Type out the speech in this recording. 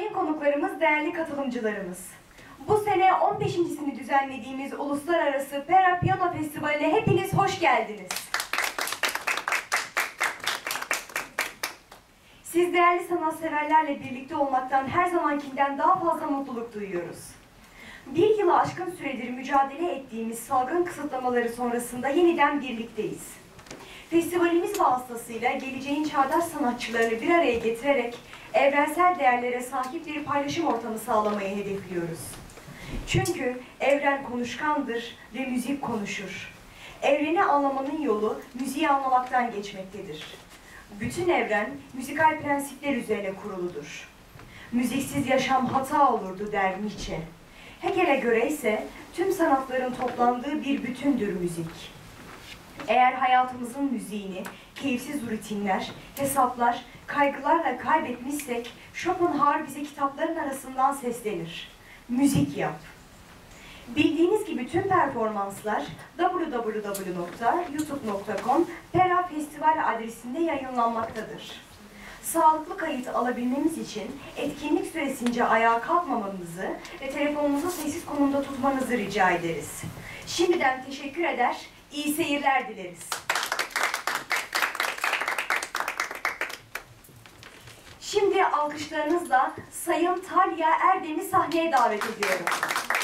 sayın konuklarımız, değerli katılımcılarımız. Bu sene 15.sini düzenlediğimiz Uluslararası Pera Piyano Festivali'ne hepiniz hoş geldiniz. Siz değerli sanatseverlerle birlikte olmaktan her zamankinden daha fazla mutluluk duyuyoruz. Bir yılı aşkın süredir mücadele ettiğimiz salgın kısıtlamaları sonrasında yeniden birlikteyiz. Festivalimiz vasıtasıyla geleceğin çağdaş sanatçılarını bir araya getirerek evrensel değerlere sahip bir paylaşım ortamı sağlamayı hedefliyoruz. Çünkü evren konuşkandır ve müzik konuşur. Evreni anlamanın yolu müziği anlamaktan geçmektedir. Bütün evren müzikal prensipler üzerine kuruludur. Müziksiz yaşam hata olurdu der Nietzsche. Hegel'e göre ise tüm sanatların toplandığı bir bütündür müzik. Eğer hayatımızın müziğini keyifsiz rutinler, hesaplar, kaygılarla kaybetmişsek, Schopenhauer bize kitapların arasından seslenir. Müzik yap. Bildiğiniz gibi tüm performanslar www.youtube.com Pera Festival adresinde yayınlanmaktadır. Sağlıklı kayıt alabilmemiz için etkinlik süresince ayağa kalkmamanızı ve telefonunuzu sessiz konumda tutmanızı rica ederiz. Şimdiden teşekkür eder, iyi seyirler dileriz. Şimdi alkışlarınızla Sayın Talya Erdem'i sahneye davet ediyorum.